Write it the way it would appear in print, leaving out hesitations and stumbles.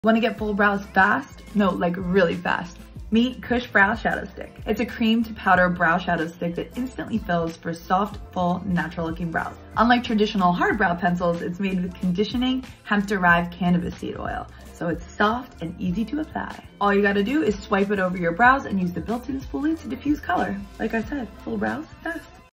Want to get full brows fast? No, like really fast. Meet KUSH Brow Shadow Stick. It's a cream to powder brow shadow stick that instantly fills for soft, full, natural looking brows. Unlike traditional hard brow pencils, it's made with conditioning hemp-derived cannabis seed oil, so it's soft and easy to apply. All you gotta do is swipe it over your brows and use the built-in spoolie to diffuse color. Like I said, full brows fast.